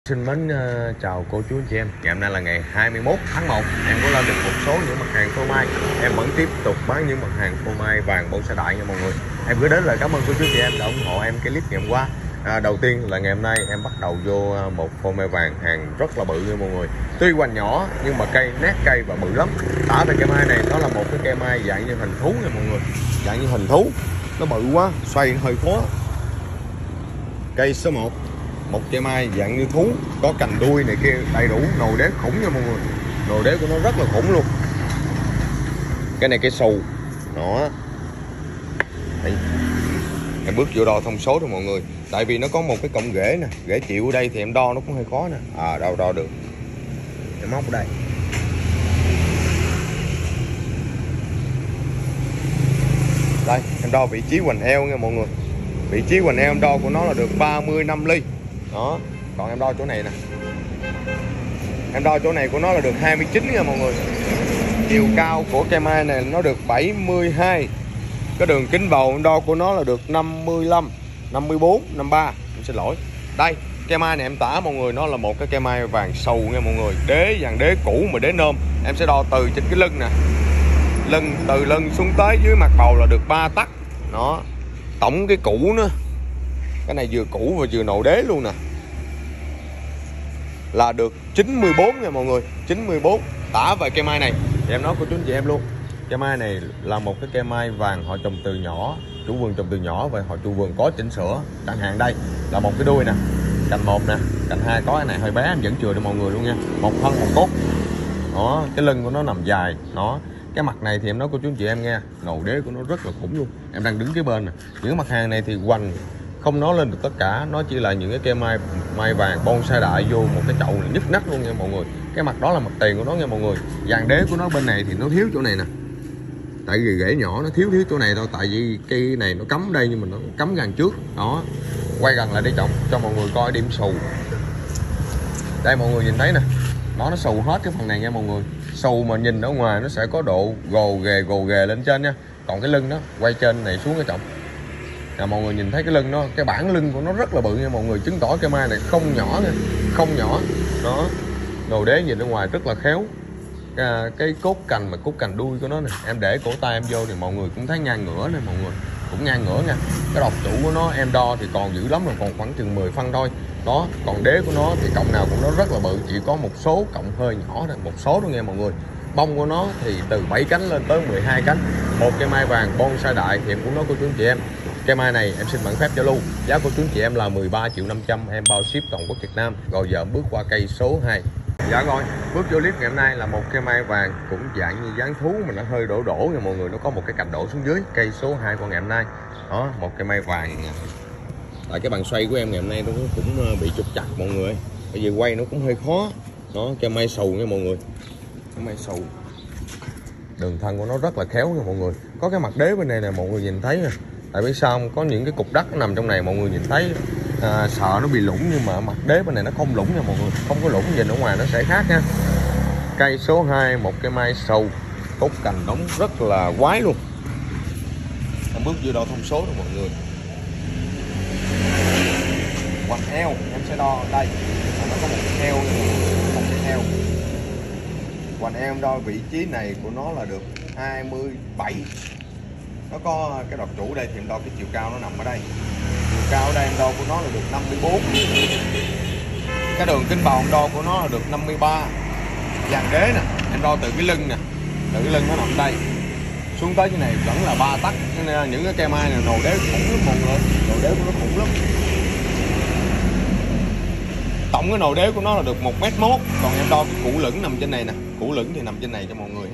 Xin mến chào cô chú anh chị em. Ngày hôm nay là ngày 21 tháng 1. Em có lên được một số những mặt hàng phô mai. Em vẫn tiếp tục bán những mặt hàng phô mai vàng bonsai đại nha mọi người. Em gửi đến lời cảm ơn cô chú anh chị em đã ủng hộ em cái clip ngày hôm qua. Đầu tiên là ngày hôm nay em bắt đầu vô một phô mai vàng hàng rất là bự nha mọi người. Tuy hoành nhỏ nhưng mà cây nét cây và bự lắm. Tả về cây mai này nó là một cái cây mai dạng như hình thú nha mọi người. Dạng như hình thú. Nó bự quá, xoay hơi khó. Cây số 1, một cây mai dạng như thú, có cành đuôi này kia đầy đủ, nồi đế khủng nha mọi người. Nồi đế của nó rất là khủng luôn. Cái này cây xù đó. Đây. Em bước vô đo thông số thôi mọi người, tại vì nó có một cái cọng rễ nè, rễ chịu ở đây thì em đo nó cũng hơi khó nè. Đo được. Em móc ở đây. Đây em đo vị trí hoành eo nha mọi người. Vị trí hoành eo em đo của nó là được 35 ly đó. Còn em đo chỗ này nè, em đo chỗ này của nó là được 29 nha mọi người. Chiều cao của cây mai này nó được 72. Cái đường kính bầu em đo của nó là được 55, 54, 53. Em xin lỗi. Đây, cây mai này em tả mọi người, nó là một cái cây mai vàng sầu nha mọi người. Đế vàng đế cũ mà đế nôm. Em sẽ đo từ trên cái lưng nè, lưng từ lưng xuống tới dưới mặt bầu là được 3 tấc. Đó. Tổng cái cũ nữa, cái này vừa cũ và vừa nồi đế luôn nè, là được 94 nha mọi người. 94. Tả về cây mai này thì em nói cô chú anh chị em luôn, cây mai này là một cái cây mai vàng họ trồng từ nhỏ, chủ vườn trồng từ nhỏ và họ chủ vườn có chỉnh sửa. Chẳng hạn đây là một cái đuôi nè, cành 1 nè, cành 2 có cái này hơi bé, em vẫn chừa cho mọi người luôn nha. Một thân một cốt đó, cái lưng của nó nằm dài đó. Cái mặt này thì em nói cô chú anh chị em nghe, nồi đế của nó rất là khủng luôn. Em đang đứng cái bên nè. Những mặt hàng này thì hoành không nói lên được tất cả, nó chỉ là những cái cây mai vàng bonsai đại vô một cái chậu là nhức nách luôn nha mọi người. Cái mặt đó là mặt tiền của nó nha mọi người. Vàng đế của nó bên này thì nó thiếu chỗ này nè, tại vì rễ nhỏ nó thiếu chỗ này thôi, tại vì cây này nó cắm đây nhưng mà nó cắm gần trước đó. Quay gần lại để trọng cho mọi người coi điểm xù. Đây mọi người nhìn thấy nè, nó xù hết cái phần này nha mọi người. Xù mà nhìn ở ngoài nó sẽ có độ gồ ghề lên trên nha. Còn cái lưng đó quay trên này xuống cái trọng. Mọi người nhìn thấy cái lưng nó, cái bản lưng của nó rất là bự nha mọi người, chứng tỏ cây mai này không nhỏ nha, không nhỏ đó. Đồ đế nhìn ở ngoài rất là khéo. Cái cốt cành mà cốt cành đuôi của nó nè, em để cổ tay em vô thì mọi người cũng thấy ngang ngửa nè mọi người, cũng ngang ngửa nha. Cái độc chủ của nó em đo thì còn dữ lắm rồi, còn khoảng chừng 10 phân thôi đó. Còn đế của nó thì cọng nào cũng nó rất là bự, chỉ có một số cọng hơi nhỏ thôi, một số thôi nghe mọi người. Bông của nó thì từ 7 cánh lên tới 12 cánh. Một cây mai vàng bonsai đại thì em cũng nói cô chú anh chị em, cây mai này em xin bản phép giao lưu, giá của chú anh chị em là 13.500.000, em bao ship toàn quốc Việt Nam. Rồi giờ bước qua cây số 2. Dạ rồi, bước vô clip ngày hôm nay là một cây mai vàng cũng dạng như dáng thú mà nó hơi đổ nha mọi người, nó có một cái cành đổ xuống dưới. Cây số 2 của ngày hôm nay đó, một cây mai vàng. Tại cái bàn xoay của em ngày hôm nay nó cũng bị trục chặt mọi người, bởi vì quay nó cũng hơi khó đó. Cây mai xù nha mọi người, cây mai xù, đường thân của nó rất là khéo nha mọi người. Có cái mặt đế bên này nè mọi người nhìn thấy nè, tại vì sao có những cái cục đất nó nằm trong này mọi người nhìn thấy. Sợ nó bị lủng nhưng mà mặt đế bên này nó không lủng nha mọi người, không có lủng, nhìn ở ngoài nó sẽ khác nha. Cây số 2, một cây mai sầu, cốt cành đóng rất là quái luôn. Em bước vô đo thông số rồi mọi người. Hoành eo em sẽ đo đây, nó có một cái eo nha mọi người, một cái eo. Hoành eo em đo vị trí này của nó là được 27. Nó có cái đọt chủ đây thì em đo cái chiều cao nó nằm ở đây. Chiều cao ở đây em đo của nó là được 54. Cái đường kính bầu em đo của nó là được 53. Vàng đế nè, em đo từ cái lưng nè, từ cái lưng nó nằm đây xuống tới cái này vẫn là 3 tấc. Nên những cái cây mai này nồi đế khủng lắm mọi người, nồi đế của nó khủng lắm. Tổng cái nồi đế của nó là được 1m1. Còn em đo cái củ lửng nằm trên này nè, củ lửng thì nằm trên này cho mọi người ha.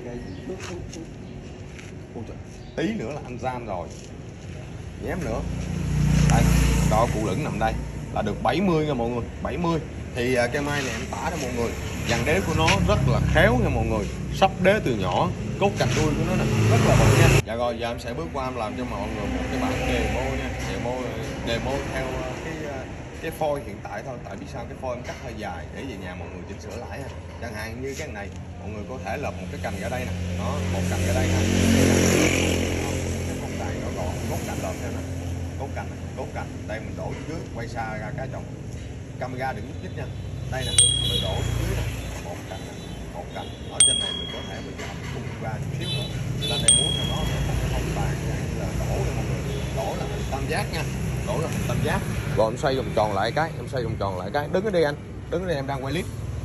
Tí nữa là anh gian rồi, nhém nữa. Đây, đo củ lửng nằm đây là được 70 nha mọi người, 70. Thì cây mai này em tả cho mọi người, dàn đế của nó rất là khéo nha mọi người, sắp đế từ nhỏ, cốt cành đuôi của nó nè rất là bự nha. Dạ rồi, giờ em sẽ bước qua em làm cho mọi người một cái bản demo nha, demo theo cái phôi hiện tại thôi. Tại biết sao cái phôi em cắt hơi dài để về nhà mọi người chỉnh sửa lại ha. Chẳng hạn như cái này mọi người có thể lập một cái cành ở đây nè, đó, một cành ở đây nè, cái cốt này nó còn cốt cành lợp theo nè, cốt cành đây mình đổ dưới, quay xa ra cái trọng camera đừng nhúc nhích nha. Đây nè, mình đổ dưới nè, một cạnh ở trên này mình có thể mình giảm khung ra chút xíu nữa. Lên đây muốn cho nó một cái phong bàn như là đổ nha mọi người, đổ là hình tam giác nha, đổ là hình tam giác. Rồi em xoay vòng tròn lại cái, đứng ở đây anh, đứng ở đây em đang quay clip.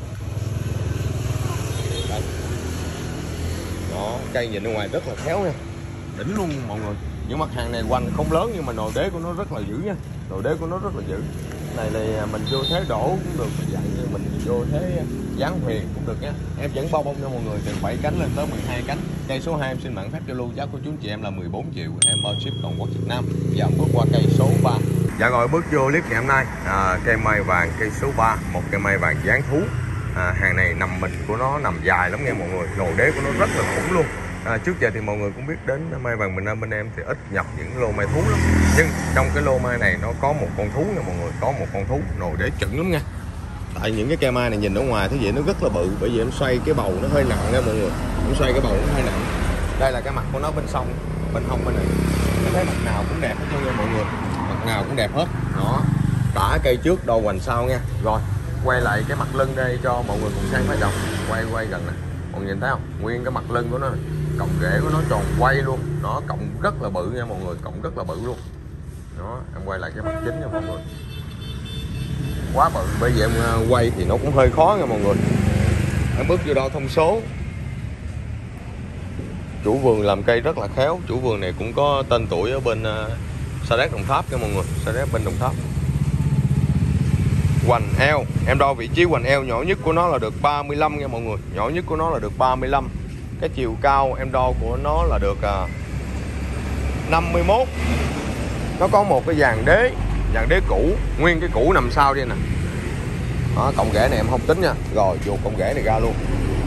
Đây. Đó, cây nhìn ở ngoài rất là khéo nha, đỉnh luôn mọi người. Những mặt hàng này hoành không lớn nhưng mà nồi đế của nó rất là dữ nha, nồi đế của nó rất là dữ. Này là mình vô thế đổ cũng được, dạng như mình vô thế dán huyền cũng được nha. Em vẫn bao bông cho mọi người từ 7 cánh lên tới 12 cánh. Cây số 2 em xin mạn phép cho luôn, giá của chú chị em là 14 triệu, em bao ship toàn quốc Việt Nam. Giờ bước qua cây số 3. Dạ rồi, bước vô clip ngày hôm nay, cây mai vàng cây số 3, một cây mai vàng dáng thú. Hàng này nằm mình của nó nằm dài lắm nha mọi người, nồi đế của nó rất là khủng luôn. Trước giờ thì mọi người cũng biết đến mai vàng Bình Nam bên em thì ít nhập những lô mai thú lắm, nhưng trong cái lô mai này nó có một con thú nha mọi người, có một con thú nồi đế chuẩn lắm nha. Tại những cái cây mai này nhìn ở ngoài thế vậy nó rất là bự, bởi vì em xoay cái bầu nó hơi nặng nha mọi người, em xoay cái bầu nó hơi nặng. Đây là cái mặt của nó bên hông bên này, em thấy mặt nào cũng đẹp hết trơn nha mọi người, mặt nào cũng đẹp hết. Đó, cả cây trước đầu hoành sau nha. Rồi quay lại cái mặt lưng đây cho mọi người cùng xem mấy chồng, quay gần nè, mọi người nhìn thấy không, nguyên cái mặt lưng của nó này, cọng rễ của nó tròn quay luôn, nó cọng rất là bự nha mọi người, cọng rất là bự luôn. Đó, em quay lại cái mặt chính nha mọi người, quá bự, bởi vì em quay thì nó cũng hơi khó nha mọi người. Em bước vô đo thông số. Chủ vườn làm cây rất là khéo, chủ vườn này cũng có tên tuổi ở bên Sa Đéc Đồng Tháp nha mọi người, Sa Đéc bên Đồng Tháp. Hoành eo, em đo vị trí hoành eo nhỏ nhất của nó là được 35 nha mọi người, nhỏ nhất của nó là được 35. Cái chiều cao em đo của nó là được 51. Nó có một cái dàn đế cũ, nguyên cái cũ nằm sau đây nè. Đó, cọng rễ này em không tính nha. Rồi vô cọng rễ này ra luôn.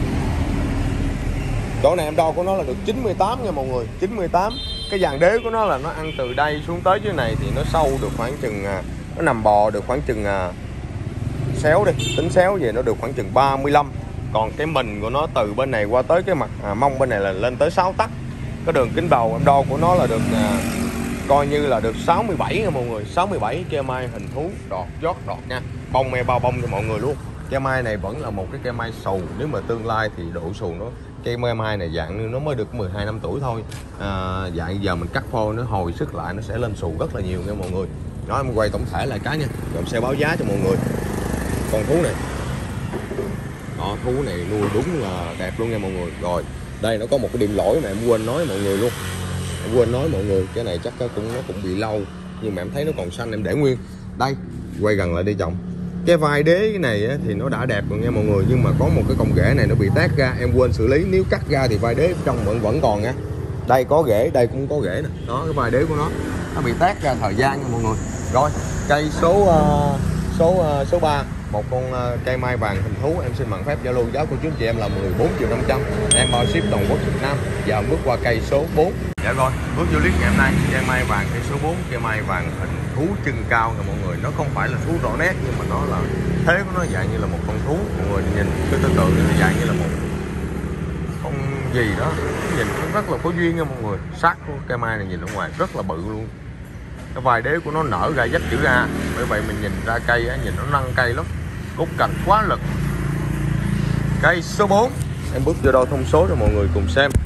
Chỗ này em đo của nó là được 98 nha mọi người, 98. Cái dàn đế của nó là nó ăn từ đây xuống tới dưới này thì nó sâu được khoảng chừng, nó nằm bò được khoảng chừng xéo đi, tính xéo về nó được khoảng chừng 35. Còn cái mình của nó từ bên này qua tới cái mặt mông bên này là lên tới 6 tấc. Cái đường kính đầu em đo của nó là được coi như là được 67 nha mọi người, 67. Cây mai hình thú đọt nha, bông me bao bông cho mọi người luôn. Cây mai này vẫn là một cái cây mai xù, nếu mà tương lai thì độ xù nó, cây mai này dạng như nó mới được 12 năm tuổi thôi, dạng giờ mình cắt phôi nó hồi sức lại nó sẽ lên xù rất là nhiều nha mọi người. Đó, em quay tổng thể lại cái nha, rồi em sẽ báo giá cho mọi người. Con thú này, đó, thú này nuôi đúng là đẹp luôn nha mọi người. Rồi đây nó có một cái điểm lỗi mà em quên nói mọi người luôn, cái này chắc nó cũng bị lâu, nhưng mà em thấy nó còn xanh em để nguyên. Đây, quay gần lại đi chồng. Cái vai đế này thì nó đã đẹp rồi nha mọi người, nhưng mà có một cái cọng rễ này nó bị tát ra, em quên xử lý. Nếu cắt ra thì vai đế trong vẫn còn nha. Đây có rễ, đây cũng có rễ nè. Đó, cái vai đế của nó bị tát ra thời gian nha mọi người. Rồi cây số 3, một con cây mai vàng hình thú, em xin mạn phép giao lưu, giá của chú chị em là 14 triệu 500, em bao ship toàn quốc Việt Nam. Giờ bước qua cây số 4. Dạ rồi, bước vô clip ngày hôm nay, cây mai vàng cây số 4, cây mai vàng hình thú chân cao nha mọi người. Nó không phải là thú rõ nét, nhưng mà nó là thế của nó dạng như là một con thú. Mọi người nhìn cái tương tự nó dạng như là một con gì đó, nhìn nó rất là có duyên nha mọi người. Sắc của cây mai này nhìn ở ngoài rất là bự luôn. Cái vai đế của nó nở ra dắt chữ A, bởi vậy mình nhìn ra cây á, nhìn nó nâng cây lắm, cốt cành quá lực. Cây số 4, em bước vô đo thông số cho mọi người cùng xem.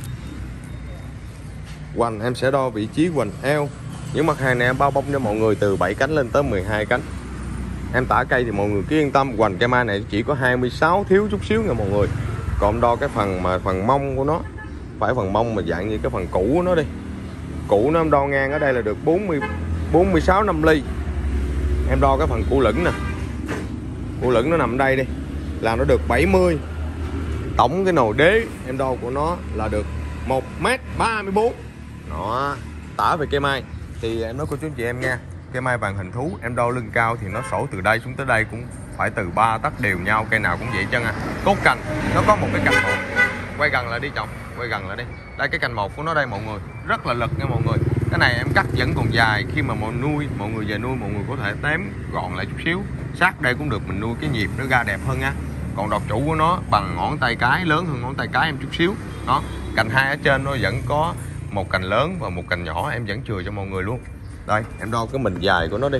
Hoành em sẽ đo vị trí hoành eo. Những mặt hàng này em bao bông cho mọi người từ 7 cánh lên tới 12 cánh. Em tả cây thì mọi người cứ yên tâm, hoành cây mai này chỉ có 26 thiếu chút xíu nha mọi người. Còn đo cái phần mông của nó, phải phần mông mà dạng như cái phần cũ của nó đi. Cũ nó em đo ngang ở đây là được 46 5 ly. Em đo cái phần củ lửng nè, củ lửng nó nằm đây đi là nó được 70. Tổng cái nồi đế em đo của nó là được 1m34. Đó, tả về cây mai thì em nói cô chú chị em nha, cây mai vàng hình thú em đo lưng cao thì nó sổ từ đây xuống tới đây cũng phải từ 3 tấc đều nhau, cây nào cũng vậy chân à. Cốt cành nó có một cái cành một, quay gần lại đi chồng, quay gần lại đi. Đây cái cành một của nó đây mọi người, rất là lực nha mọi người. Cái này em cắt vẫn còn dài, khi mà mọi người về nuôi mọi người có thể tém gọn lại chút xíu, sát đây cũng được, mình nuôi cái nhịp nó ra đẹp hơn nha. Còn đọt chủ của nó bằng ngón tay cái, lớn hơn ngón tay cái em chút xíu. Đó, cành hai ở trên nó vẫn có một cành lớn và một cành nhỏ, em vẫn chừa cho mọi người luôn. Đây em đo cái mình dài của nó đi,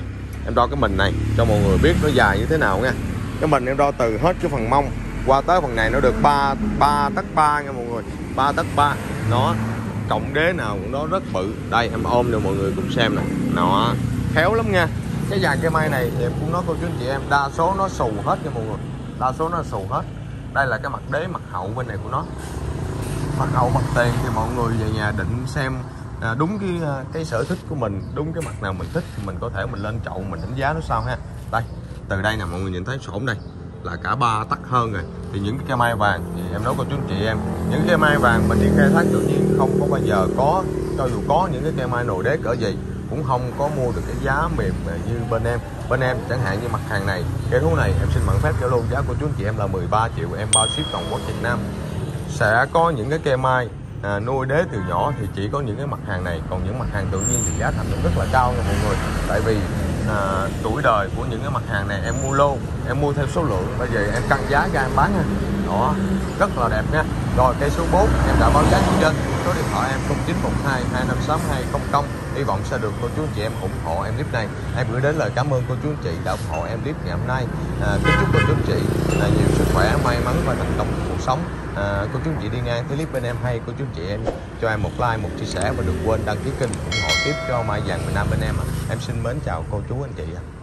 em đo cái mình này cho mọi người biết nó dài như thế nào nha. Cái mình em đo từ hết cái phần mông qua tới phần này nó được 3 tấc 3 nha mọi người, 3 tấc 3. Nó trọng đế nào cũng nó rất bự. Đây em ôm cho mọi người cùng xem này, nó khéo lắm nha. Cái dàn cây mai này thì em cũng nói cô chú anh chị em, đa số nó xù hết nha mọi người, đa số nó xù hết. Đây là cái mặt đế mặt hậu bên này của nó, mặt hậu mặt tiền thì mọi người về nhà định xem đúng cái sở thích của mình, đúng cái mặt nào mình thích thì mình có thể mình lên chậu mình đánh giá nó sao ha. Đây, từ đây nè mọi người nhìn thấy xổm đây là cả 3 tấc hơn rồi. Thì những cái cây mai vàng thì em nói cô chú anh chị em, những cây mai vàng mình đi khai thác tự nhiên không có bao giờ có, cho dù có những cái cây mai nồi đế cỡ gì cũng không có mua được cái giá mềm như bên em. Bên em chẳng hạn như mặt hàng này, cây thú này em xin mượn phép trả luôn giá của chú anh chị em là 13 triệu, em bao ship toàn quốc Việt Nam. Sẽ có những cái cây mai nuôi đế từ nhỏ thì chỉ có những cái mặt hàng này, còn những mặt hàng tự nhiên thì giá thành cũng rất là cao nha mọi người. Tại vì tuổi đời của những cái mặt hàng này em mua lô, em mua theo số lượng, bây giờ em cân giá ra em bán nha. Đó, rất là đẹp nha. Rồi cây số 4 em đã báo giá như trên, số điện thoại em 0912 256 200. Hy vọng sẽ được cô chú anh chị em ủng hộ em clip này. Em gửi đến lời cảm ơn cô chú anh chị đã ủng hộ em clip ngày hôm nay. Kính chúc cô chú anh chị nhiều sức khỏe, may mắn và thành công trong cuộc sống. Cô chú anh chị đi ngang thấy clip bên em hay, cô chú anh chị em cho em một like, một chia sẻ và đừng quên đăng ký kênh ủng hộ tiếp cho Mai Vàng Miền Nam bên em. Em xin mến chào cô chú anh chị.